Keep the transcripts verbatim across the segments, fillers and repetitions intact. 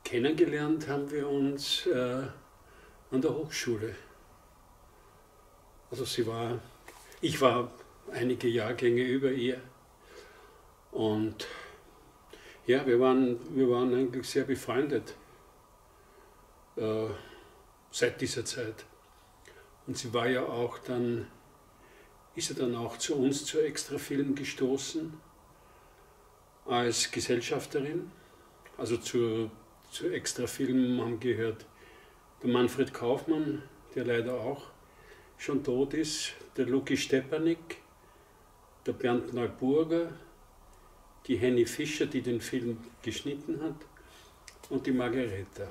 Kennengelernt haben wir uns äh, an der Hochschule. Also sie war, ich war einige Jahrgänge über ihr und ja, wir waren, wir waren eigentlich sehr befreundet äh, seit dieser Zeit. Und sie war ja auch dann, ist ja dann auch zu uns zu Extrafilm gestoßen als Gesellschafterin. Also zu, zu Extrafilm haben gehört der Manfred Kaufmann, der leider auch schon tot ist, der Luki Stepanik, der Bernd Neuburger, die Henny Fischer, die den Film geschnitten hat, und die Margareta.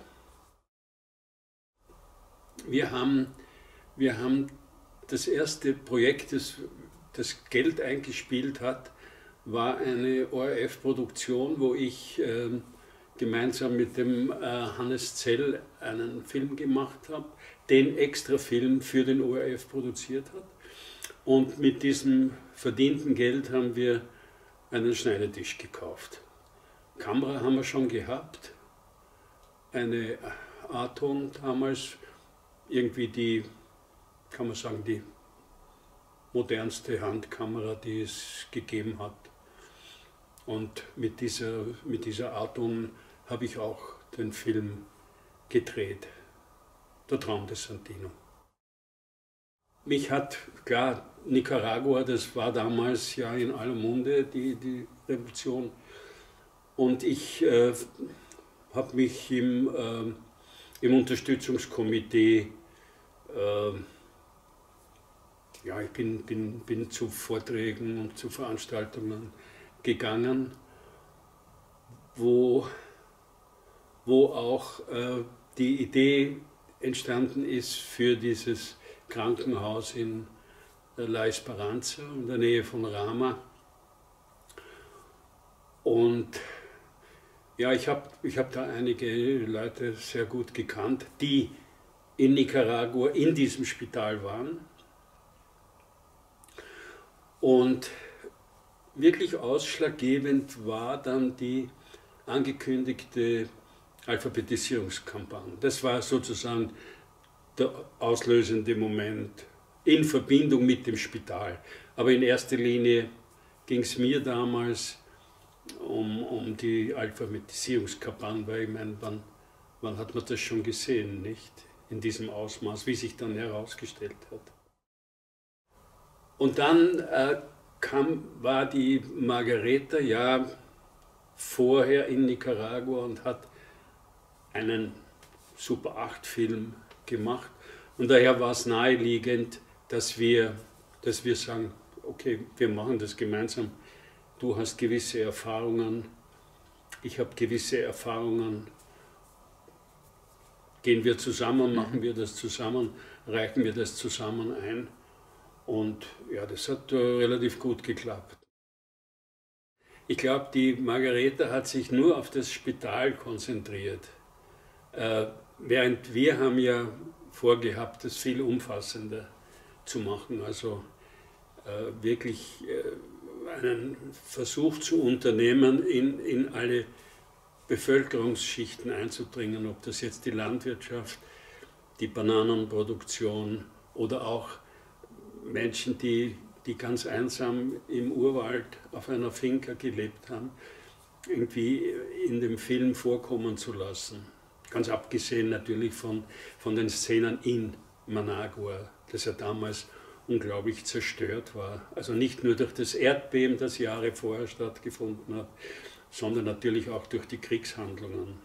Wir haben, wir haben das erste Projekt, das das Geld eingespielt hat, war eine O R F-Produktion, wo ich äh, gemeinsam mit dem äh, Hannes Zell einen Film gemacht habe, den Extrafilm für den O R F produziert hat. Und mit diesem verdienten Geld haben wir einen Schneidetisch gekauft. Kamera haben wir schon gehabt, eine Aton damals, irgendwie die, kann man sagen, die modernste Handkamera, die es gegeben hat. Und mit dieser, mit dieser Aton habe ich auch den Film gedreht, Der Traum des Santino. Mich hat, klar, Nicaragua, das war damals ja in aller Munde, die, die Revolution. Und ich äh, habe mich im, äh, im Unterstützungskomitee, äh, ja, ich bin, bin, bin zu Vorträgen und zu Veranstaltungen gegangen, wo, wo auch äh, die Idee entstanden ist für dieses Krankenhaus in La Esperanza, in der Nähe von Rama. Und ja, ich habe ich hab da einige Leute sehr gut gekannt, die in Nicaragua in diesem Spital waren. Und wirklich ausschlaggebend war dann die angekündigte Alphabetisierungskampagne. Das war sozusagen der auslösende Moment in Verbindung mit dem Spital. Aber in erster Linie ging es mir damals um, um die Alphabetisierungskampagne, weil ich meine, wann, wann hat man das schon gesehen, nicht? In diesem Ausmaß, wie sich dann herausgestellt hat. Und dann äh, kam, war die Margareta ja vorher in Nicaragua und hat einen Super acht Film gemacht. Und daher war es naheliegend, dass wir, dass wir sagen, okay, wir machen das gemeinsam. Du hast gewisse Erfahrungen, ich habe gewisse Erfahrungen. Gehen wir zusammen, machen wir das zusammen, reichen wir das zusammen ein. Und ja, das hat äh, relativ gut geklappt. Ich glaube, die Margareta hat sich nur auf das Spital konzentriert. Äh, während wir haben ja vorgehabt, das viel umfassender zu machen. Also äh, wirklich äh, einen Versuch zu unternehmen, in, in alle Bevölkerungsschichten einzudringen, ob das jetzt die Landwirtschaft, die Bananenproduktion oder auch Menschen, die, die ganz einsam im Urwald auf einer Finca gelebt haben, irgendwie in dem Film vorkommen zu lassen. Ganz abgesehen natürlich von, von den Szenen in Managua, das ja damals unglaublich zerstört war. Also nicht nur durch das Erdbeben, das Jahre vorher stattgefunden hat, sondern natürlich auch durch die Kriegshandlungen.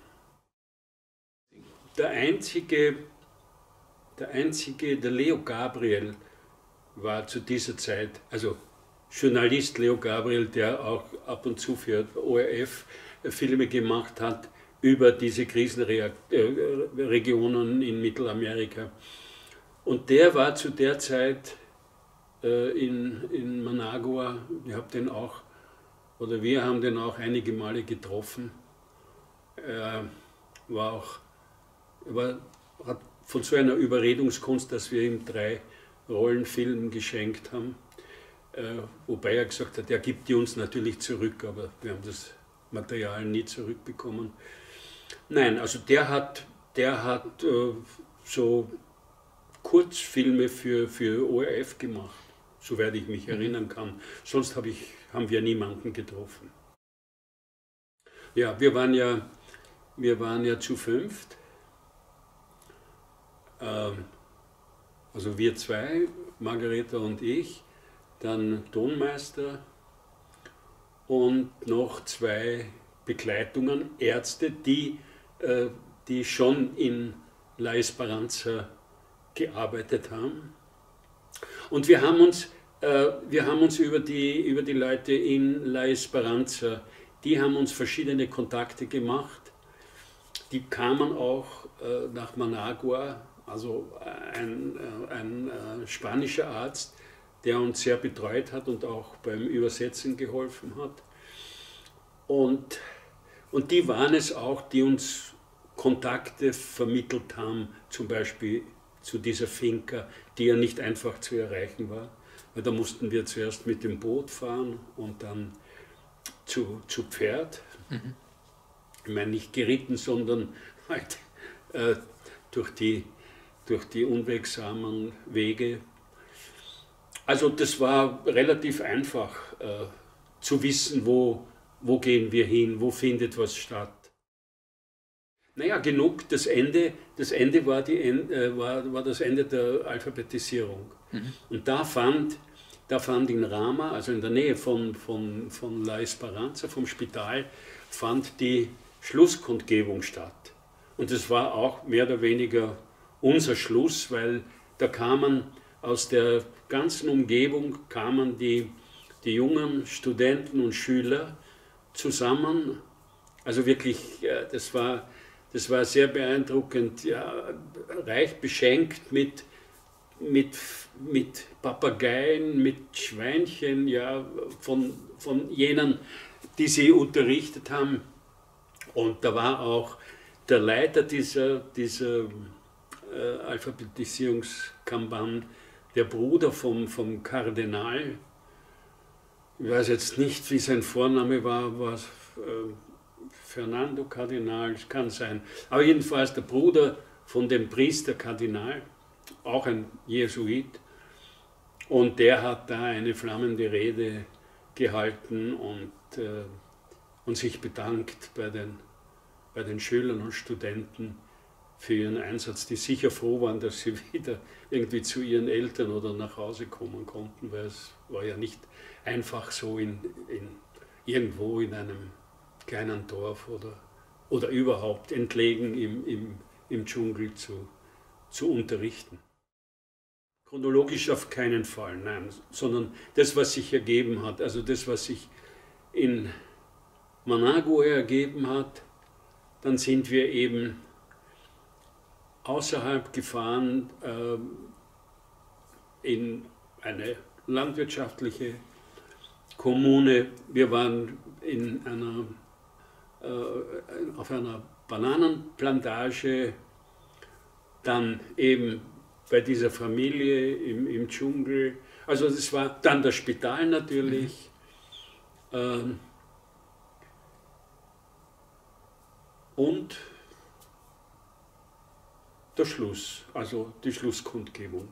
Der einzige, der einzige, der Leo Gabriel, war zu dieser Zeit, also Journalist Leo Gabriel, der auch ab und zu für O R F Filme gemacht hat über diese Krisenregionen in Mittelamerika. Und der war zu der Zeit äh, in, in Managua, ich habe den auch, oder wir haben den auch einige Male getroffen. Er war auch, er war, hat von so einer Überredungskunst, dass wir ihm drei Rollenfilm geschenkt haben, äh, wobei er gesagt hat, er gibt die uns natürlich zurück, aber wir haben das Material nie zurückbekommen. Nein, also der hat, der hat äh, so Kurzfilme für, für O R F gemacht, soweit ich mich erinnern kann. Sonst hab ich, haben wir niemanden getroffen. Ja, wir waren ja, wir waren ja zu fünft. Ähm, also wir zwei, Margareta und ich, dann Tonmeister und noch zwei Begleitungen, Ärzte, die, äh, die schon in La Esperanza gearbeitet haben. Und wir haben uns, äh, wir haben uns über, die, über die Leute in La Esperanza, die haben uns verschiedene Kontakte gemacht. Die kamen auch äh, nach Managua, also ein, äh, ein äh, spanischer Arzt, der uns sehr betreut hat und auch beim Übersetzen geholfen hat. Und, und die waren es auch, die uns Kontakte vermittelt haben, zum Beispiel zu dieser Finca, die ja nicht einfach zu erreichen war. Weil da mussten wir zuerst mit dem Boot fahren und dann zu, zu Pferd. Mhm. Ich meine nicht geritten, sondern halt äh, durch, die, durch die unwegsamen Wege. Also das war relativ einfach äh, zu wissen, wo, wo gehen wir hin, wo findet was statt. Naja, genug, das Ende, das Ende war, die, äh, war, war das Ende der Alphabetisierung. Mhm. Und da fand, da fand in Rama, also in der Nähe von, von, von La Esperanza, vom Spital, fand die Schlusskundgebung statt. Und das war auch mehr oder weniger unser Schluss, weil da kamen aus der ganzen Umgebung kamen die, die jungen Studenten und Schüler zusammen. Also wirklich, das war, das war sehr beeindruckend, ja, reich beschenkt mit, mit, mit Papageien, mit Schweinchen, ja, von, von jenen, die sie unterrichtet haben. Und da war auch der Leiter dieser, dieser äh, Alphabetisierungskampagne, der Bruder vom, vom Kardinal. Ich weiß jetzt nicht, wie sein Vorname war, war äh, Fernando Kardinal, kann sein. Aber jedenfalls der Bruder von dem Priester Kardinal, auch ein Jesuit. Und der hat da eine flammende Rede gehalten und, äh, und sich bedankt bei den, bei den Schülern und Studenten für ihren Einsatz, die sicher froh waren, dass sie wieder irgendwie zu ihren Eltern oder nach Hause kommen konnten, weil es war ja nicht einfach so in, in, irgendwo in einem kleinen Dorf oder, oder überhaupt entlegen im, im, im Dschungel zu, zu unterrichten. Chronologisch auf keinen Fall, nein, sondern das, was sich ergeben hat, also das, was sich in Managua ergeben hat, dann sind wir eben außerhalb gefahren äh, in eine landwirtschaftliche Kommune. Wir waren in einer, äh, auf einer Bananenplantage, dann eben bei dieser Familie im, im Dschungel. Also das war dann das Spital natürlich. Mhm. Ähm, und der Schluss, also die Schlusskundgebung.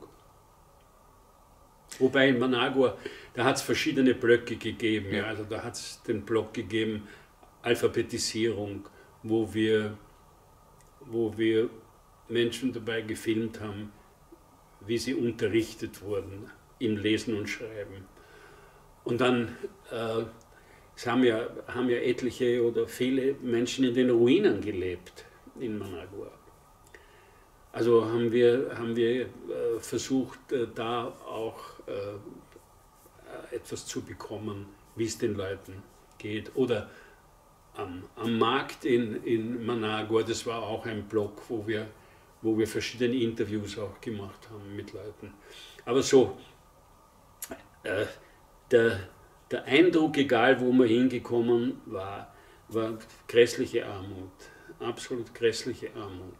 Wobei in Managua, da hat es verschiedene Blöcke gegeben. Ja. Also da hat es den Block gegeben, Alphabetisierung, wo wir, wo wir Menschen dabei gefilmt haben, wie sie unterrichtet wurden im Lesen und Schreiben. Und dann äh, es haben, ja, haben ja etliche oder viele Menschen in den Ruinen gelebt in Managua. Also haben wir, haben wir äh, versucht, äh, da auch äh, etwas zu bekommen, wie es den Leuten geht. Oder am, am Markt in, in Managua, das war auch ein Blog, wo wir, wo wir verschiedene Interviews auch gemacht haben mit Leuten. Aber so, äh, der, der Eindruck, egal wo man hingekommen war, war grässliche Armut, absolut grässliche Armut.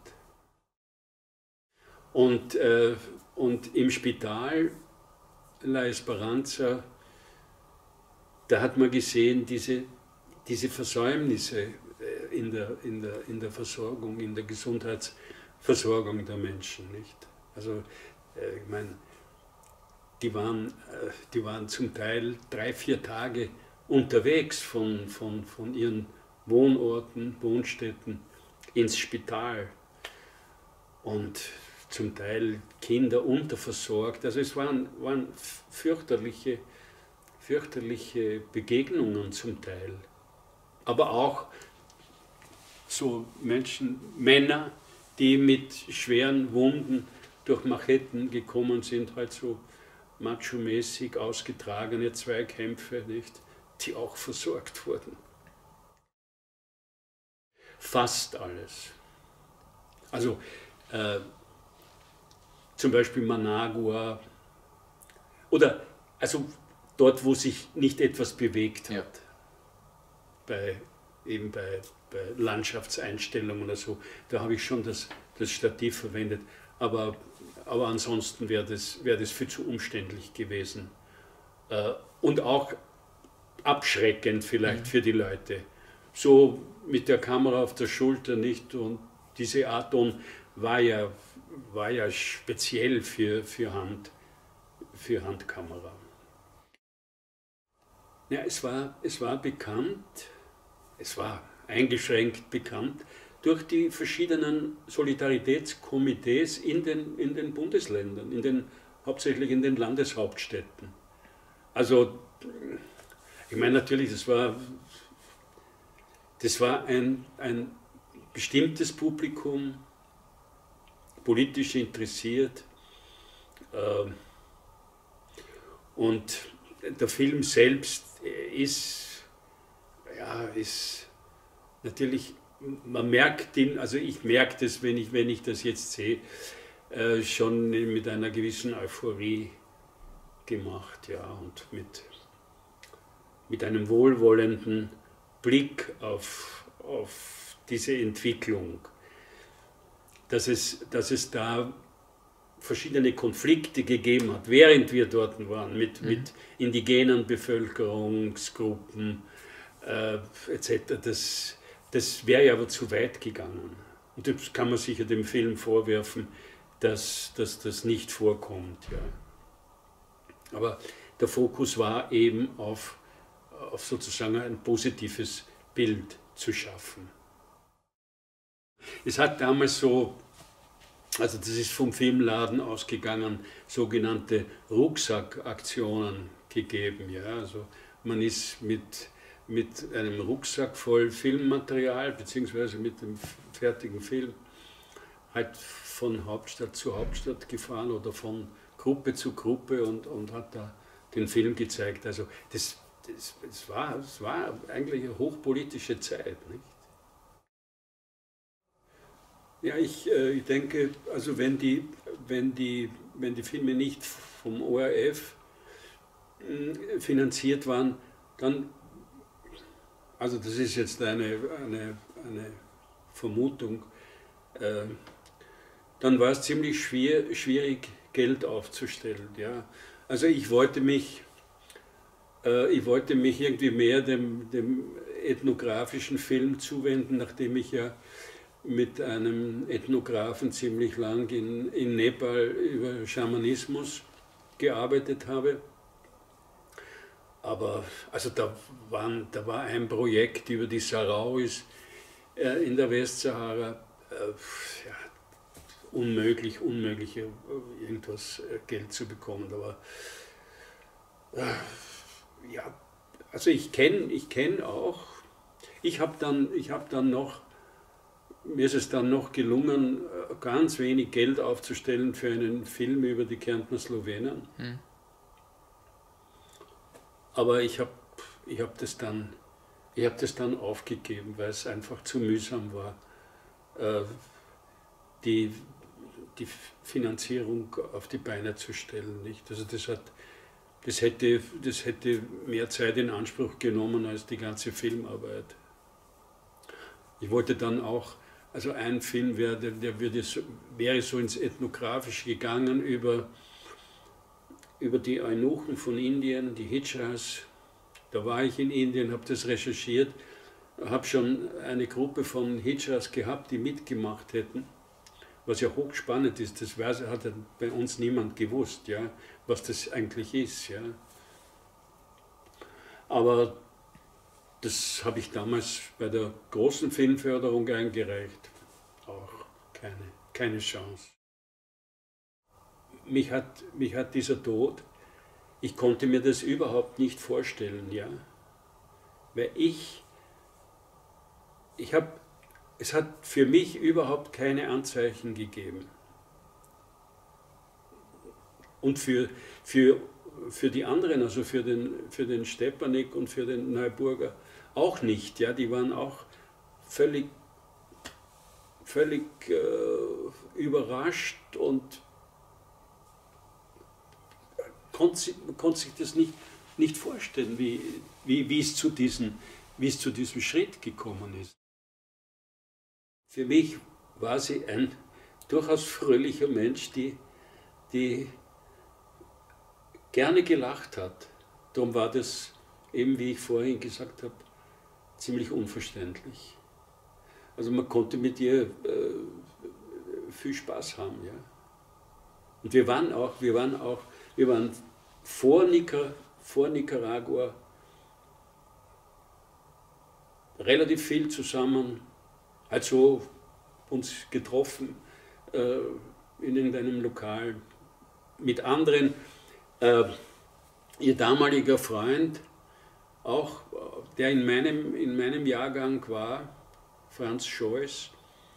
Und, äh, und im Spital La Esperanza, da hat man gesehen, diese, diese Versäumnisse in der, in der, in der Versorgung, in der Gesundheitsversorgung der Menschen. Nicht? Also äh, ich meine, die waren, äh, die waren zum Teil drei, vier Tage unterwegs von, von, von ihren Wohnorten, Wohnstätten ins Spital und zum Teil Kinder unterversorgt. Also es waren, waren fürchterliche, fürchterliche Begegnungen zum Teil. Aber auch so Menschen, Männer, die mit schweren Wunden durch Macheten gekommen sind, halt so macho-mäßig ausgetragene Zweikämpfe, nicht, die auch versorgt wurden. Fast alles. Also äh, zum Beispiel Managua oder also dort, wo sich nicht etwas bewegt hat, ja. bei, eben bei, bei Landschaftseinstellungen oder so, da habe ich schon das, das Stativ verwendet, aber, aber ansonsten wäre das, wär das viel zu umständlich gewesen äh, und auch abschreckend vielleicht mhm. für die Leute. So mit der Kamera auf der Schulter nicht und diese Art-Ton war ja, war ja speziell für, für, Hand, für Handkamera. Ja, es war, es war bekannt, es war eingeschränkt bekannt durch die verschiedenen Solidaritätskomitees in den, in den Bundesländern, in den, hauptsächlich in den Landeshauptstädten. Also, ich meine natürlich, das war, das war ein, ein bestimmtes Publikum, politisch interessiert, äh, und der Film selbst ist, ja, ist natürlich, man merkt ihn, also ich merke das, wenn ich, wenn ich das jetzt sehe, äh, schon mit einer gewissen Euphorie gemacht, ja, und mit, mit einem wohlwollenden Blick auf, auf diese Entwicklung, dass es, dass es da verschiedene Konflikte gegeben hat, während wir dort waren, mit, mhm. mit indigenen Bevölkerungsgruppen äh, et cetera. Das, das wäre ja aber zu weit gegangen. Und das kann man sicher dem Film vorwerfen, dass, dass das nicht vorkommt. Ja. Aber der Fokus war eben auf, auf sozusagen ein positives Bild zu schaffen. Es hat damals so, also das ist vom Filmladen ausgegangen, sogenannte Rucksackaktionen gegeben. Ja. Also man ist mit, mit einem Rucksack voll Filmmaterial beziehungsweise mit dem fertigen Film halt von Hauptstadt zu Hauptstadt gefahren oder von Gruppe zu Gruppe und, und hat da den Film gezeigt. Also das, das, das, war, das war eigentlich eine hochpolitische Zeit, nicht? Ja, ich, äh, ich denke, also wenn die, wenn, die, wenn die Filme nicht vom O R F äh, finanziert waren, dann, also das ist jetzt eine, eine, eine Vermutung, äh, dann war es ziemlich schwer, schwierig, Geld aufzustellen. Ja. Also ich wollte mich, äh, ich wollte mich irgendwie mehr dem, dem ethnografischen Film zuwenden, nachdem ich ja mit einem Ethnographen ziemlich lang in, in Nepal über Schamanismus gearbeitet habe. Aber also da, waren, da war ein Projekt über die Sahrawis äh, in der Westsahara, äh, ja, unmöglich, unmöglich, äh, irgendwas äh, Geld zu bekommen. Da war, äh, ja, also ich kenne ich kenn auch, ich habe dann, ich hab dann noch, mir ist es dann noch gelungen, ganz wenig Geld aufzustellen für einen Film über die Kärntner Slowenen. Hm. Aber ich habe ich hab das, hab das dann aufgegeben, weil es einfach zu mühsam war, äh, die, die Finanzierung auf die Beine zu stellen. Nicht? Also das, hat, das, hätte, das hätte mehr Zeit in Anspruch genommen als die ganze Filmarbeit. Ich wollte dann auch, also ein Film wäre, der, der würde so, wäre so ins Ethnografische gegangen über, über die Eunuchen von Indien, die Hijras. Da war ich in Indien, habe das recherchiert. habe schon eine Gruppe von Hijras gehabt, die mitgemacht hätten, was ja hochspannend ist. Das weiß, hat ja bei uns niemand gewusst, ja, was das eigentlich ist. Ja. Aber das habe ich damals bei der großen Filmförderung eingereicht. Auch keine, keine Chance. Mich hat, mich hat dieser Tod, ich konnte mir das überhaupt nicht vorstellen, ja. Weil ich, ich habe, es hat für mich überhaupt keine Anzeichen gegeben. Und für, für, für die anderen, also für den, für den Stepanek und für den Neuburger auch nicht, ja. Die waren auch völlig, völlig äh, überrascht und konnte, konnte sich das nicht, nicht vorstellen, wie, wie, wie, es zu diesen, wie es zu diesem Schritt gekommen ist. Für mich war sie ein durchaus fröhlicher Mensch, die, die gerne gelacht hat. Darum war das, eben wie ich vorhin gesagt habe, ziemlich unverständlich. Also man konnte mit ihr äh, viel Spaß haben, ja. Und wir waren auch, wir waren auch, wir waren vor, Nicar vor Nicaragua relativ viel zusammen, also uns getroffen äh, in irgendeinem Lokal mit anderen. Äh, ihr damaliger Freund, auch der in meinem, in meinem Jahrgang war, Franz Scheuß,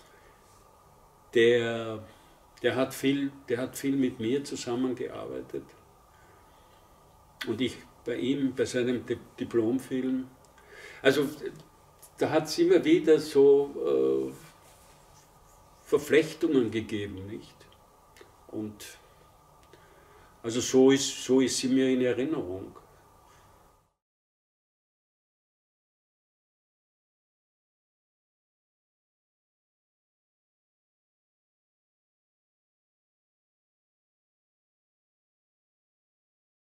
der, der, hat viel, der hat viel mit mir zusammengearbeitet. Und ich bei ihm, bei seinem Diplomfilm. Also da hat es immer wieder so äh, Verflechtungen gegeben, nicht? Und also so ist, so ist sie mir in Erinnerung.